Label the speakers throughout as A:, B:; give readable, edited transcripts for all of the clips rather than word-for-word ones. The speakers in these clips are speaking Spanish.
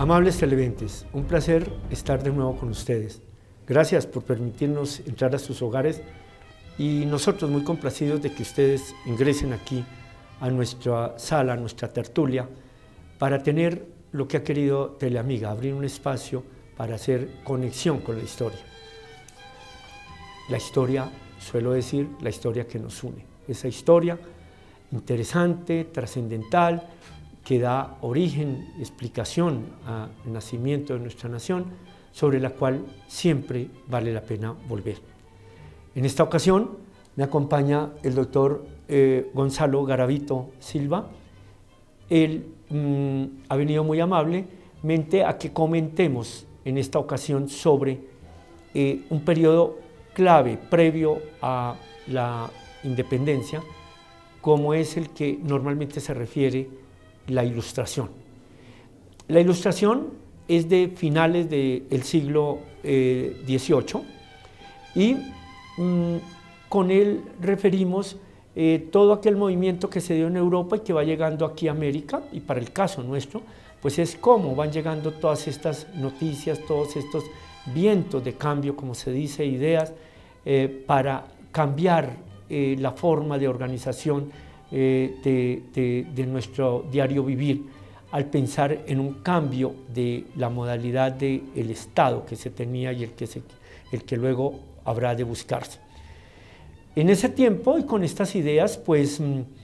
A: Amables televidentes, un placer estar de nuevo con ustedes. Gracias por permitirnos entrar a sus hogares y nosotros muy complacidos de que ustedes ingresen aquí a nuestra sala, a nuestra tertulia, para tener lo que ha querido Teleamiga, abrir un espacio para hacer conexión con la historia. La historia, suelo decir, la historia que nos une. Esa historia interesante, trascendental, que da origen, explicación al nacimiento de nuestra nación, sobre la cual siempre vale la pena volver. En esta ocasión me acompaña el doctor Gonzalo Garavito Silva. Él ha venido muy amablemente a que comentemos en esta ocasión sobre un periodo clave previo a la independencia, como es el que normalmente se refiere la Ilustración. La Ilustración es de finales del siglo XVIII y con él referimos todo aquel movimiento que se dio en Europa y que va llegando aquí a América, y para el caso nuestro, pues es cómo van llegando todas estas noticias, todos estos vientos de cambio, como se dice, ideas, para cambiar la forma de organización de nuestro diario vivir, al pensar en un cambio de la modalidad del Estado que se tenía y el que luego habrá de buscarse. En ese tiempo y con estas ideas, pues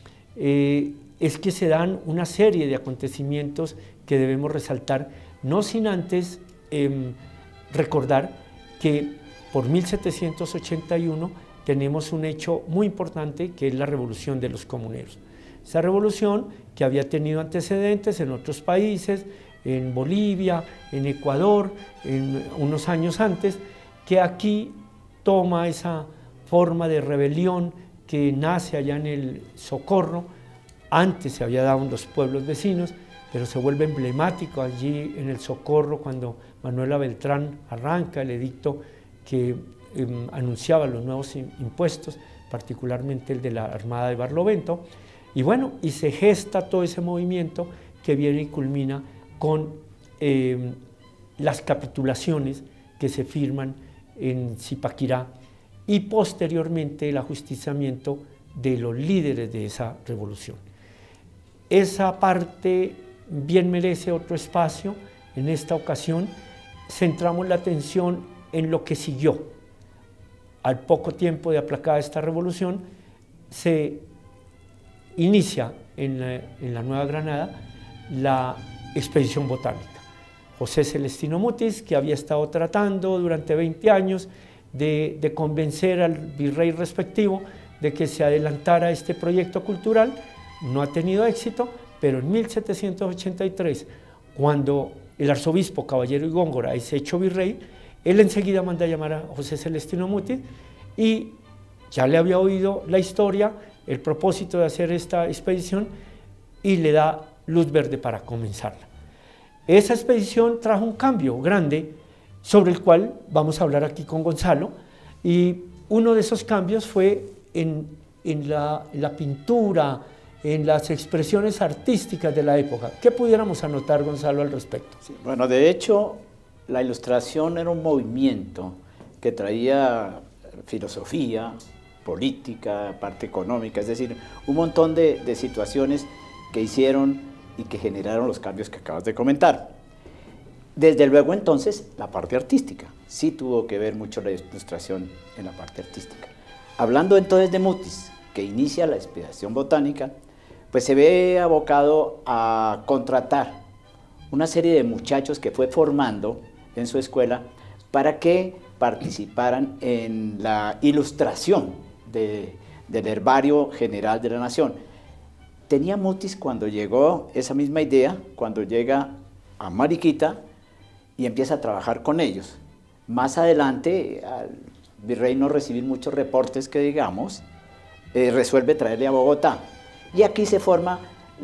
A: es que se dan una serie de acontecimientos que debemos resaltar, no sin antes recordar que por 1781 tenemos un hecho muy importante, que es la Revolución de los Comuneros. Esa revolución que había tenido antecedentes en otros países, en Bolivia, en Ecuador, en unos años antes, que aquí toma esa forma de rebelión que nace allá en el Socorro. Antes se había dado en los pueblos vecinos, pero se vuelve emblemático allí en el Socorro cuando Manuela Beltrán arranca el edicto que anunciaba los nuevos impuestos, particularmente el de la Armada de Barlovento, y bueno, y se gesta todo ese movimiento que viene y culmina con las capitulaciones que se firman en Zipaquirá y posteriormente el ajusticiamiento de los líderes de esa revolución. Esa parte bien merece otro espacio. En esta ocasión centramos la atención en lo que siguió. Al poco tiempo de aplacada esta revolución, se inicia en la Nueva Granada la expedición botánica. José Celestino Mutis, que había estado tratando durante 20 años de convencer al virrey respectivo de que se adelantara este proyecto cultural, no ha tenido éxito, pero en 1783, cuando el arzobispo Caballero y Góngora es hecho virrey, él enseguida manda a llamar a José Celestino Mutis y ya le había oído la historia, el propósito de hacer esta expedición, y le da luz verde para comenzarla. Esa expedición trajo un cambio grande sobre el cual vamos a hablar aquí con Gonzalo, y uno de esos cambios fue en la pintura, en las expresiones artísticas de la época. ¿Qué pudiéramos anotar, Gonzalo, al respecto?
B: Sí, bueno, de hecho, la Ilustración era un movimiento que traía filosofía, política, parte económica, es decir, un montón de situaciones que hicieron y que generaron los cambios que acabas de comentar. Desde luego, entonces, la parte artística. Sí tuvo que ver mucho la Ilustración en la parte artística. Hablando entonces de Mutis, que inicia la expedición botánica, pues se ve abocado a contratar una serie de muchachos que fue formando en su escuela para que participaran en la ilustración del herbario general de la nación. Tenía Mutis, cuando llegó esa misma idea, cuando llega a Mariquita y empieza a trabajar con ellos. Más adelante, al virrey no recibir muchos reportes que digamos, resuelve traerle a Bogotá. Y aquí se forma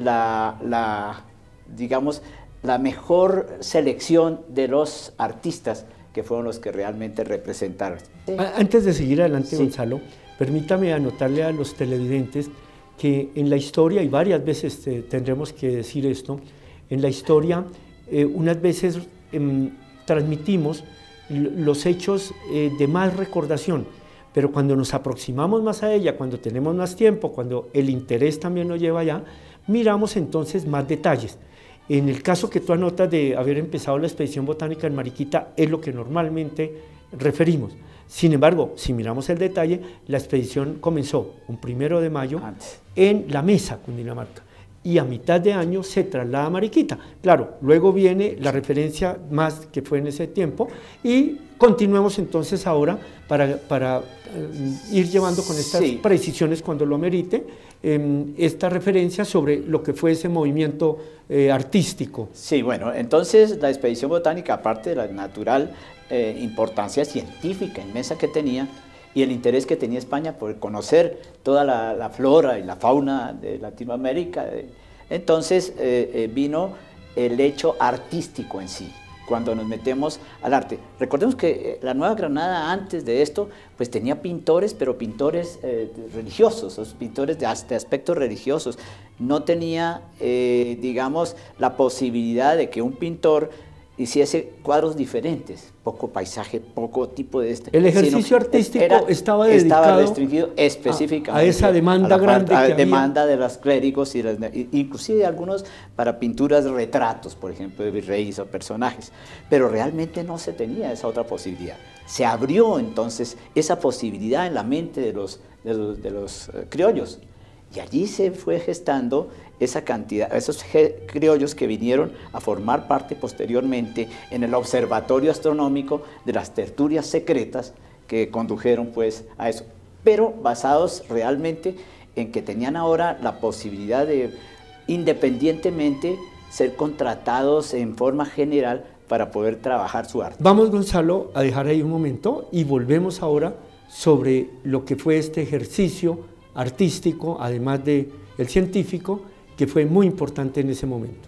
B: digamos, la mejor selección de los artistas que fueron los que realmente representaron.
A: Antes de seguir adelante,
B: sí,
A: Gonzalo, permítame anotarle a los televidentes que en la historia, y varias veces tendremos que decir esto, en la historia unas veces transmitimos los hechos de más recordación, pero cuando nos aproximamos más a ella, cuando tenemos más tiempo, cuando el interés también nos lleva allá, miramos entonces más detalles. En el caso que tú anotas de haber empezado la expedición botánica en Mariquita, es lo que normalmente referimos. Sin embargo, si miramos el detalle, la expedición comenzó un 1 de mayo en La Mesa, Cundinamarca, y a mitad de año se traslada a Mariquita. Claro, luego viene la referencia más que fue en ese tiempo, y continuemos entonces ahora para ir llevando con estas precisiones cuando lo merite, esta referencia sobre lo que fue ese movimiento artístico.
B: Sí, bueno, entonces la expedición botánica, aparte de la natural importancia científica inmensa que tenía, y el interés que tenía España por conocer toda la flora y la fauna de Latinoamérica, entonces vino el hecho artístico en sí, cuando nos metemos al arte. Recordemos que la Nueva Granada antes de esto, pues tenía pintores, pero pintores religiosos, pintores de aspectos religiosos. No tenía, digamos, la posibilidad de que un pintor hiciese cuadros diferentes, poco paisaje, poco tipo de
A: El ejercicio artístico estaba dedicado
B: restringido específicamente
A: a esa demanda grande que
B: demanda de los clérigos, inclusive algunos para pinturas, retratos, por ejemplo, de virreyes o personajes, pero realmente no se tenía esa otra posibilidad. Se abrió entonces esa posibilidad en la mente de los criollos, y allí se fue gestando esa cantidad, esos criollos que vinieron a formar parte posteriormente en el observatorio astronómico de las tertulias secretas que condujeron pues a eso, pero basados realmente en que tenían ahora la posibilidad de independientemente ser contratados en forma general para poder trabajar su arte.
A: Vamos, Gonzalo, a dejar ahí un momento y volvemos ahora sobre lo que fue este ejercicio artístico, además del científico, que fue muy importante en ese momento.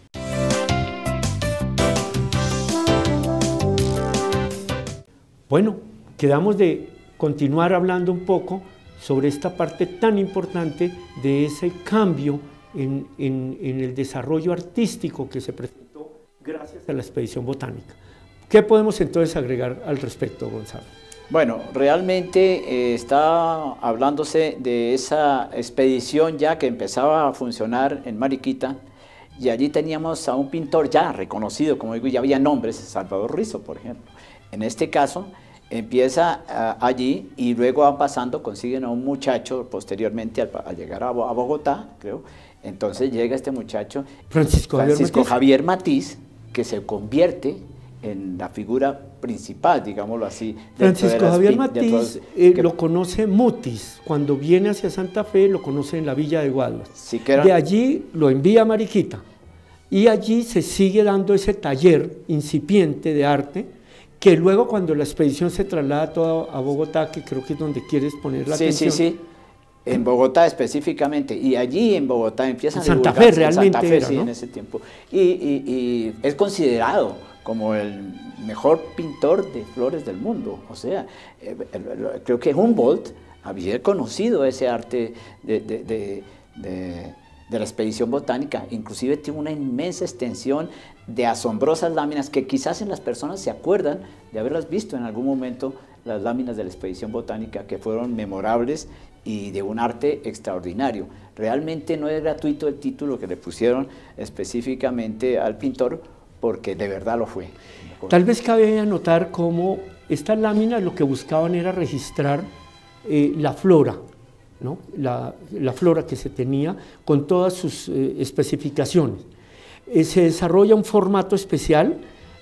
A: Bueno, quedamos de continuar hablando un poco sobre esta parte tan importante de ese cambio en el desarrollo artístico que se presentó gracias a la expedición botánica. ¿Qué podemos entonces agregar al respecto, Gonzalo?
B: Bueno, realmente está hablándose de esa expedición ya que empezaba a funcionar en Mariquita, y allí teníamos a un pintor ya reconocido, como digo, ya había nombres, Salvador Rizo, por ejemplo. En este caso, empieza allí y luego van pasando, consiguen a un muchacho posteriormente al llegar a Bogotá, creo. Entonces llega este muchacho, Francisco Javier Matiz, que se convierte en la figura principal, digámoslo así.
A: Francisco Javier Matiz lo conoce Mutis, cuando viene hacia Santa Fe lo conoce en la Villa de Guaduas. Sí, de allí lo envía a Mariquita y allí se sigue dando ese taller incipiente de arte que luego cuando la expedición se traslada toda a Bogotá, que creo que es donde quieres poner la atención.
B: Sí, en Bogotá específicamente, y allí en Bogotá empiezan a
A: Santa Fe realmente
B: en Santa Fe,
A: era,
B: sí,
A: ¿no?
B: En ese tiempo, y es considerado como el mejor pintor de flores del mundo. O sea, creo que Humboldt había conocido ese arte de la expedición botánica, inclusive tiene una inmensa extensión de asombrosas láminas que quizás en las personas se acuerdan de haberlas visto en algún momento, las láminas de la expedición botánica, que fueron memorables y de un arte extraordinario. Realmente no es gratuito el título que le pusieron específicamente al pintor, porque de verdad lo fue.
A: Tal vez cabe anotar cómo estas láminas lo que buscaban era registrar la flora, ¿no? La flora que se tenía con todas sus especificaciones. Se desarrolla un formato especial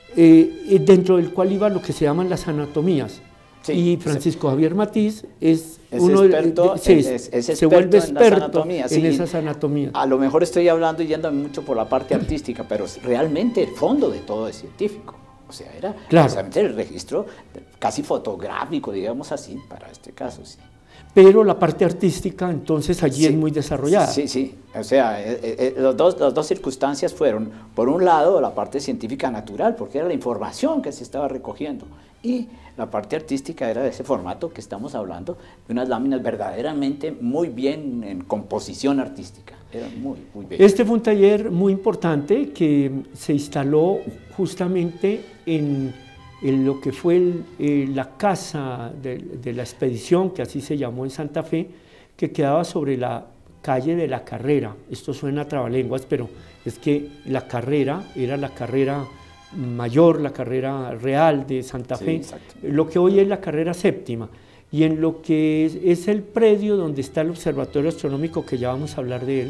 A: dentro del cual iba lo que se llaman las anatomías. Sí, y Francisco Javier Matiz es uno
B: experto,
A: se vuelve experto en esas anatomías.
B: A lo mejor estoy hablando y yendo mucho por la parte artística, pero realmente el fondo de todo es científico. O sea, era precisamente el registro casi fotográfico, digamos así, para este caso, sí.
A: Pero la parte artística, entonces, allí es muy desarrollada.
B: Sí. O sea, las dos circunstancias fueron, por un lado, la parte científica natural, porque era la información que se estaba recogiendo, y la parte artística era de ese formato que estamos hablando, de unas láminas verdaderamente muy bien en composición artística. eran muy bellos.
A: Este fue un taller muy importante que se instaló justamente en lo que fue la casa de la expedición, que así se llamó en Santa Fe, que quedaba sobre la calle de la Carrera. Esto suena a trabalenguas, pero es que la Carrera era la carrera mayor, la carrera real de Santa Fe, lo que hoy es la carrera séptima. Y en lo que es el predio donde está el observatorio astronómico, que ya vamos a hablar de él,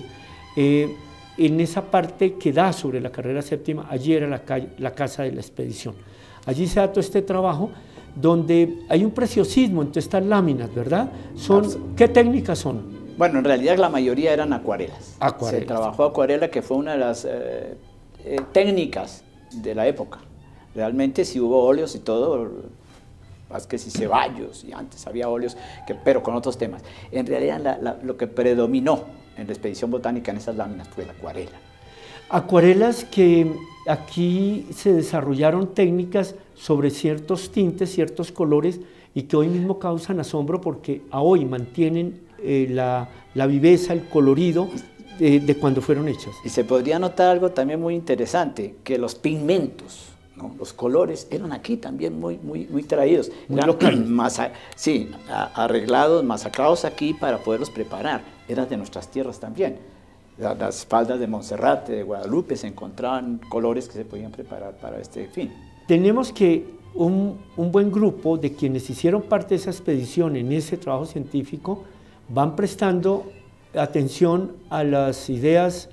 A: en esa parte que da sobre la carrera séptima, allí era la casa de la expedición. Allí se da todo este trabajo, donde hay un preciosismo en todas estas láminas, ¿verdad? ¿Qué técnicas son?
B: Bueno, en realidad la mayoría eran acuarelas.
A: Acuarelas.
B: Se trabajó acuarela, que fue una de las técnicas de la época. Realmente sí hubo óleos y todo, Vázquez y Ceballos, y antes había óleos, pero con otros temas. En realidad lo que predominó en la expedición botánica en esas láminas fue la acuarela.
A: Acuarelas que aquí se desarrollaron técnicas sobre ciertos tintes, ciertos colores, y que hoy mismo causan asombro porque a hoy mantienen la viveza, el colorido de cuando fueron hechas.
B: Y se podría notar algo también muy interesante, que los pigmentos, ¿no? Los colores eran aquí también muy traídos,
A: muy locales.
B: Sí, arreglados, masacrados aquí para poderlos preparar, eran de nuestras tierras también. Las faldas de Monserrate, de Guadalupe, se encontraban colores que se podían preparar para este fin.
A: Tenemos que un buen grupo de quienes hicieron parte de esa expedición en ese trabajo científico van prestando atención a las ideas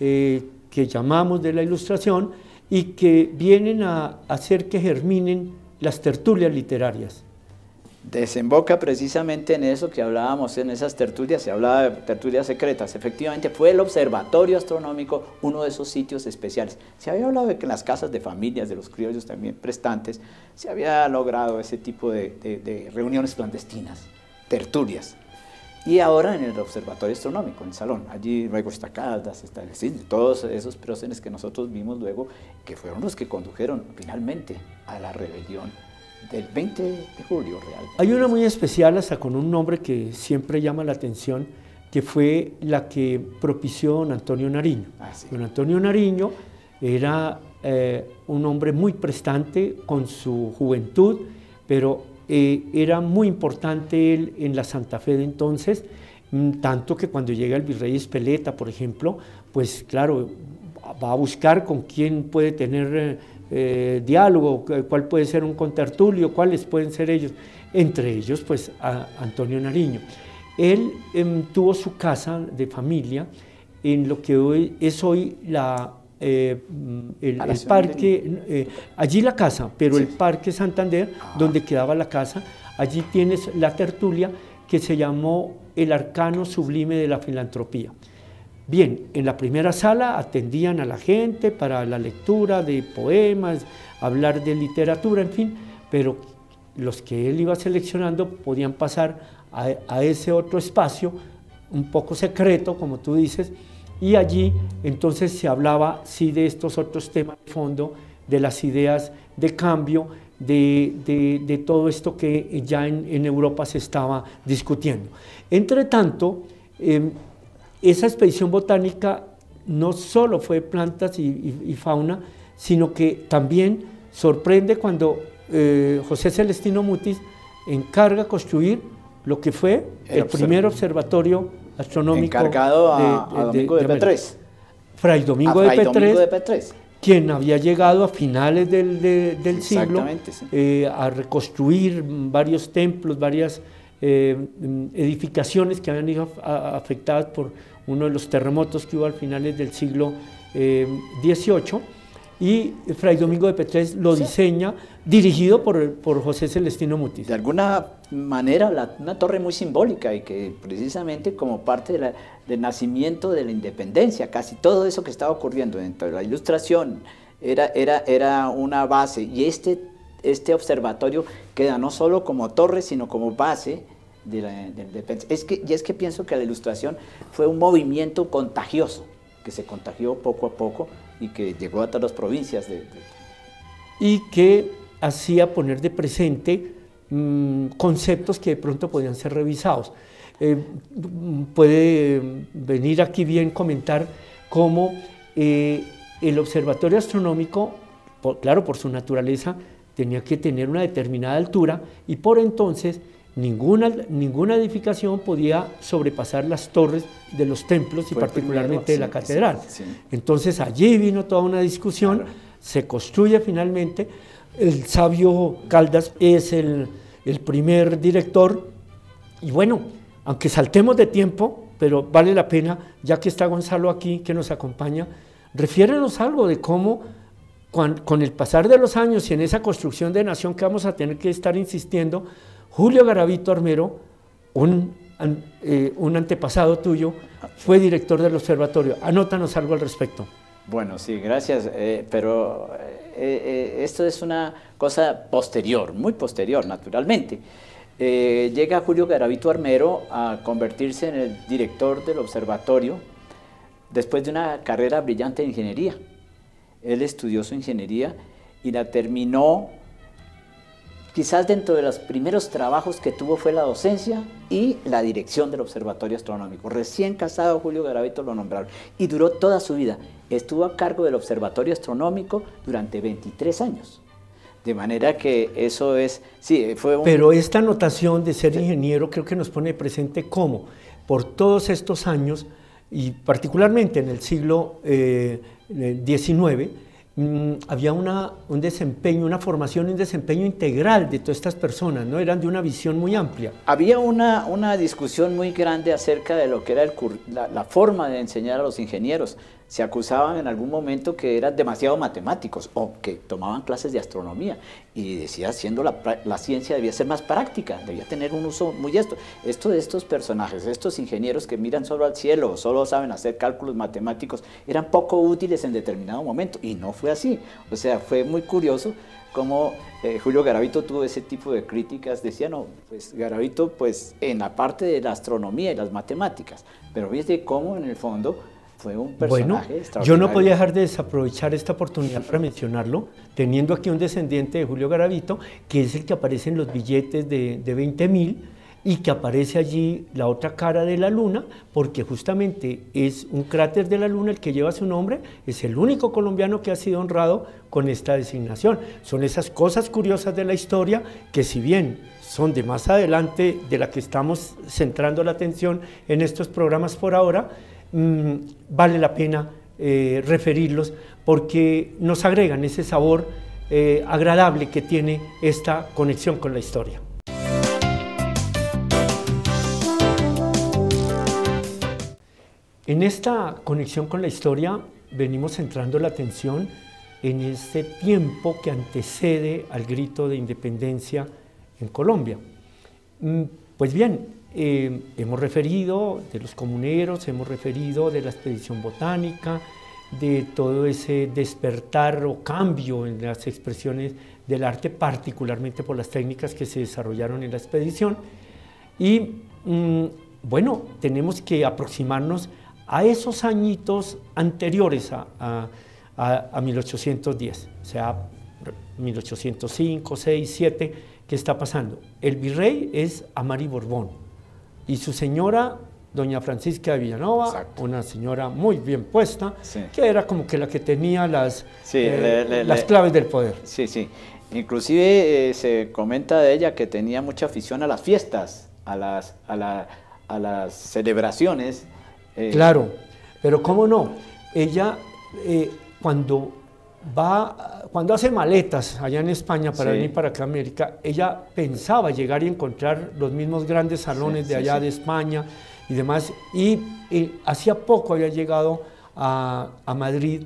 A: que llamamos de la Ilustración y que vienen a hacer que germinen las tertulias literarias.
B: Desemboca precisamente en eso que hablábamos, en esas tertulias, se hablaba de tertulias secretas. Efectivamente fue el observatorio astronómico uno de esos sitios especiales. Se había hablado de que en las casas de familias de los criollos también prestantes se había logrado ese tipo de reuniones clandestinas, tertulias. Y ahora en el observatorio astronómico, en el salón, allí luego está Caldas, está el CID, todos esos próceres que nosotros vimos luego, que fueron los que condujeron finalmente a la rebelión del 20 de julio real.
A: Hay una muy especial, hasta con un nombre que siempre llama la atención, que fue la que propició don Antonio Nariño.
B: Sí.
A: Don Antonio Nariño era un hombre muy prestante con su juventud, pero era muy importante él en la Santa Fe de entonces, tanto que cuando llega el virrey Espeleta, por ejemplo, pues claro, va a buscar con quién puede tener diálogo, cuál puede ser un contertulio, cuáles pueden ser ellos, entre ellos pues a Antonio Nariño. Él tuvo su casa de familia en lo que hoy es el parque, allí la casa, pero sí. El Parque Santander, donde quedaba la casa, allí tienes la tertulia que se llamó El Arcano Sublime de la Filantropía. Bien, en la primera sala atendían a la gente para la lectura de poemas, hablar de literatura, en fin, pero los que él iba seleccionando podían pasar a ese otro espacio, un poco secreto, como tú dices, y allí entonces se hablaba sí de estos otros temas de fondo, de las ideas de cambio, de todo esto que ya en Europa se estaba discutiendo. Entre tanto, esa expedición botánica no solo fue plantas y fauna, sino que también sorprende cuando José Celestino Mutis encarga construir lo que fue el primer observatorio astronómico
B: encargado a Domingo de Petrés.
A: Fray Domingo de Petrés, quien había llegado a finales del siglo sí. A reconstruir varios templos, varias edificaciones que habían ido afectadas por uno de los terremotos que hubo al finales del siglo XVIII, y Fray Domingo de Petrés lo diseña, dirigido por José Celestino Mutis.
B: De alguna manera una torre muy simbólica, y que precisamente como parte del nacimiento de la independencia, casi todo eso que estaba ocurriendo dentro de la Ilustración era una base, y este observatorio queda no solo como torre, sino como base de la independencia. Es que pienso que la Ilustración fue un movimiento contagioso, que se contagió poco a poco y que llegó a todas las provincias.
A: Y que hacía poner de presente conceptos que de pronto podían ser revisados. puede venir aquí bien comentar cómo el observatorio astronómico, claro, por su naturaleza, tenía que tener una determinada altura y por entonces ninguna edificación podía sobrepasar las torres de los templos y particularmente de la catedral. Entonces allí vino toda una discusión, claro. Se construye finalmente, el sabio Caldas es el primer director y bueno, aunque saltemos de tiempo, pero vale la pena, ya que está Gonzalo aquí, que nos acompaña, refiérenos algo de cómo con el pasar de los años y en esa construcción de nación que vamos a tener que estar insistiendo, Julio Garavito Armero, un antepasado tuyo, fue director del observatorio. Anótanos algo al respecto.
B: Bueno, sí, gracias, pero esto es una cosa posterior, muy posterior, naturalmente. Llega Julio Garavito Armero a convertirse en el director del observatorio después de una carrera brillante de ingeniería. Él estudió su ingeniería y la terminó. Quizás dentro de los primeros trabajos que tuvo fue la docencia y la dirección del Observatorio Astronómico. Recién casado Julio Garavito lo nombraron y duró toda su vida. Estuvo a cargo del Observatorio Astronómico durante 23 años. De manera que eso es, sí, fue un...
A: Pero esta anotación de ser ingeniero creo que nos pone presente cómo por todos estos años y particularmente en el siglo XIX, había un desempeño, una formación y un desempeño integral de todas estas personas, ¿no? Eran de una visión muy amplia.
B: Había una discusión muy grande acerca de lo que era la forma de enseñar a los ingenieros. Se acusaban en algún momento que eran demasiado matemáticos o que tomaban clases de astronomía y decía, siendo la ciencia debía ser más práctica, debía tener un uso muy esto de estos personajes, estos ingenieros que miran solo al cielo o solo saben hacer cálculos matemáticos, eran poco útiles en determinado momento y no fue así. O sea, fue muy curioso cómo Julio Garavito tuvo ese tipo de críticas. Decía, no, pues Garavito pues en la parte de la astronomía y las matemáticas, pero viste cómo en el fondo fue un personaje extraordinario.
A: Yo no podía dejar de desaprovechar esta oportunidad para mencionarlo, teniendo aquí un descendiente de Julio Garavito, que es el que aparece en los billetes de 20.000 y que aparece allí la otra cara de la luna, porque justamente es un cráter de la luna el que lleva su nombre, es el único colombiano que ha sido honrado con esta designación. Son esas cosas curiosas de la historia que, si bien son de más adelante, de la que estamos centrando la atención en estos programas por ahora, vale la pena referirlos porque nos agregan ese sabor agradable que tiene esta conexión con la historia. En esta conexión con la historia venimos centrando la atención en ese tiempo que antecede al grito de independencia en Colombia. Pues bien, hemos referido de los comuneros, hemos referido de la expedición botánica, de todo ese despertar o cambio en las expresiones del arte, particularmente por las técnicas que se desarrollaron en la expedición. Y bueno, tenemos que aproximarnos a esos añitos anteriores a 1810, o sea, 1805, 6, 7, ¿qué está pasando? El virrey es Amari Borbón y su señora, doña Francisca de Villanova, exacto, una señora muy bien puesta, sí, que era como que la que tenía las claves del poder.
B: Sí, sí. Inclusive se comenta de ella que tenía mucha afición a las fiestas, a las celebraciones.
A: Claro, pero cómo no, ella cuando hace maletas allá en España para venir para acá a América, ella pensaba llegar y encontrar los mismos grandes salones de allá de España y demás, y hacía poco había llegado a Madrid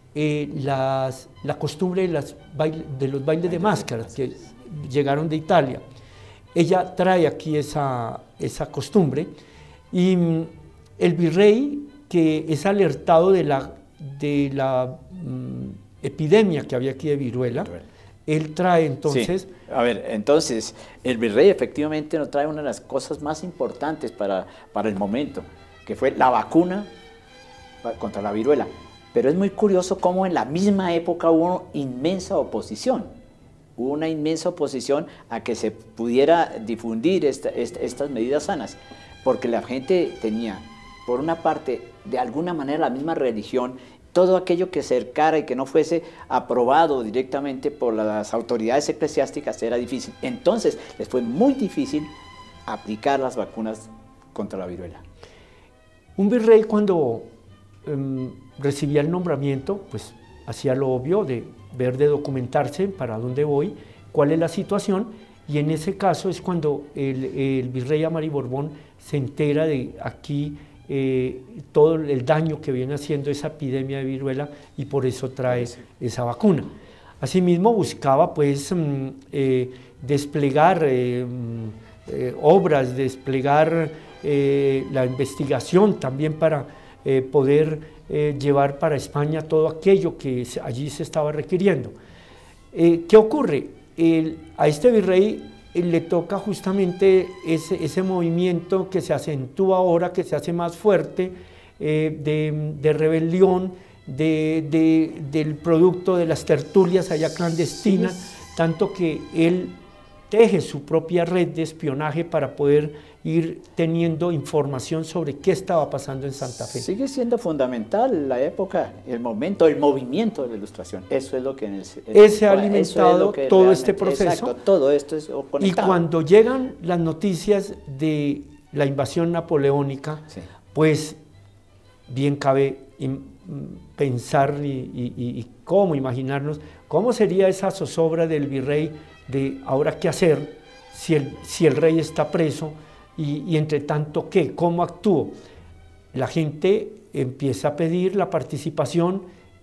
A: la costumbre de los bailes de máscaras que llegaron de Italia. Ella trae aquí esa costumbre y el virrey, que es alertado de la epidemia que había aquí de viruela, él trae entonces...
B: Sí. A ver, entonces, el virrey efectivamente nos trae una de las cosas más importantes para el momento, que fue la vacuna contra la viruela. Pero es muy curioso cómo en la misma época hubo inmensa oposición. Hubo una inmensa oposición a que se pudiera difundir estas medidas sanas. porque la gente tenía, por una parte, de alguna manera la misma religión, todo aquello que cercara y que no fuese aprobado directamente por las autoridades eclesiásticas era difícil. Entonces, les fue muy difícil aplicar las vacunas contra la viruela.
A: Un virrey cuando recibía el nombramiento, pues hacía lo obvio de ver, de documentarse para dónde voy, cuál es la situación, y en ese caso es cuando el virrey Amari Borbón se entera de aquí todo el daño que viene haciendo esa epidemia de viruela, y por eso trae esa vacuna. Asimismo buscaba pues desplegar obras, desplegar la investigación también para poder llevar para España todo aquello que allí se estaba requiriendo. ¿Qué ocurre? A este virrey le toca justamente ese movimiento que se acentúa ahora, que se hace más fuerte, de rebelión, del producto de las tertulias allá clandestinas, tanto que él teje su propia red de espionaje para poder ir teniendo información sobre qué estaba pasando en Santa Fe.
B: Sigue siendo fundamental la época, el momento, el movimiento de la Ilustración. Eso es lo que
A: ese ha alimentado todo este proceso.
B: Exacto, todo esto es conectado.
A: Y cuando llegan las noticias de la invasión napoleónica, sí, pues bien cabe pensar y cómo imaginarnos cómo sería esa zozobra del virrey de ahora qué hacer si el rey está preso y entre tanto qué, cómo actúo. La gente empieza a pedir la participación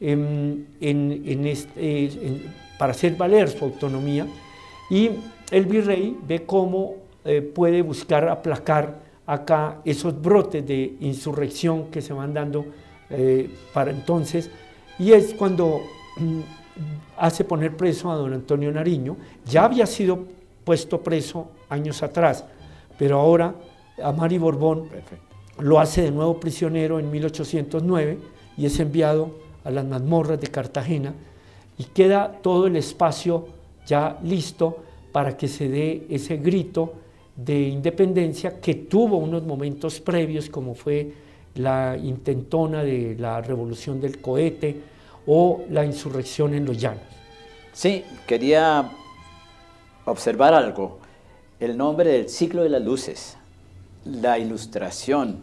A: para hacer valer su autonomía, y el virrey ve cómo puede buscar aplacar acá esos brotes de insurrección que se van dando para entonces, y es cuando hace poner preso a don Antonio Nariño. Ya había sido puesto preso años atrás, pero ahora Amari Borbón lo hace de nuevo prisionero en 1809 y es enviado a las mazmorras de Cartagena, y queda todo el espacio ya listo para que se dé ese grito de independencia que tuvo unos momentos previos, como fue la intentona de la revolución del cohete o la insurrección en los llanos.
B: Sí, quería observar algo. El nombre del siglo de las luces, la Ilustración,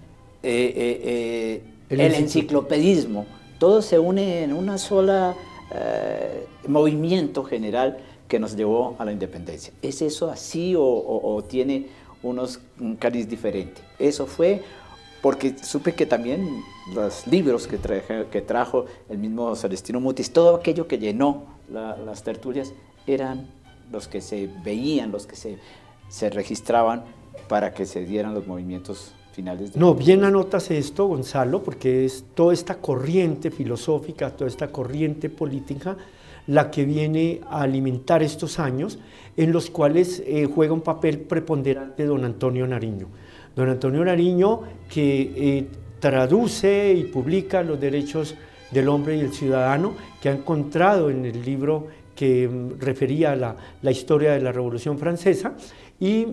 B: el enciclopedismo, todo se une en una sola movimiento general que nos llevó a la independencia. ¿Es eso así o tiene un cariz diferente? Eso fue porque supe que también los libros que trajo el mismo Celestino Mutis, todo aquello que llenó las tertulias, eran los que se veían, los que se registraban para que se dieran los movimientos finales.
A: No, bien anotas esto, Gonzalo, porque es toda esta corriente filosófica, toda esta corriente política la que viene a alimentar estos años, en los cuales juega un papel preponderante don Antonio Nariño. Don Antonio Nariño, que traduce y publica los derechos del hombre y el ciudadano, que ha encontrado en el libro que refería a la historia de la Revolución Francesa, y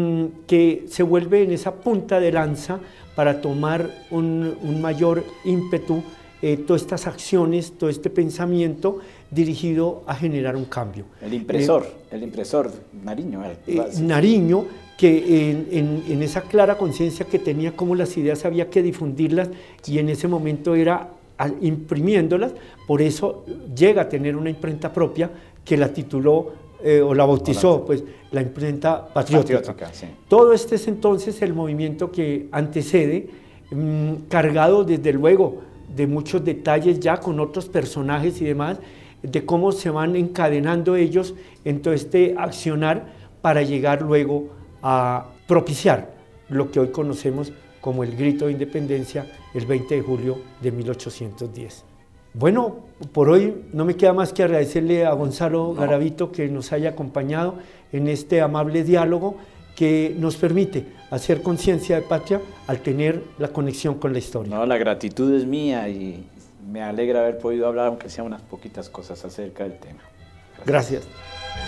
A: que se vuelve en esa punta de lanza para tomar un mayor ímpetu, todas estas acciones, todo este pensamiento dirigido a generar un cambio.
B: El impresor Nariño.
A: Nariño, que en esa clara conciencia que tenía cómo las ideas había que difundirlas, y en ese momento era imprimiéndolas, por eso llega a tener una imprenta propia que la tituló o la bautizó, pues, la imprenta patriótica. Sí. Todo este es entonces el movimiento que antecede, cargado desde luego de muchos detalles ya con otros personajes y demás, de cómo se van encadenando ellos en todo este accionar para llegar luego a propiciar lo que hoy conocemos como el grito de independencia el 20 de julio de 1810. Bueno, por hoy no me queda más que agradecerle a Gonzalo Garavito que nos haya acompañado en este amable diálogo que nos permite hacer conciencia de patria al tener la conexión con la historia.
B: No, la gratitud es mía y me alegra haber podido hablar, aunque sea unas poquitas cosas acerca del tema.
A: Gracias.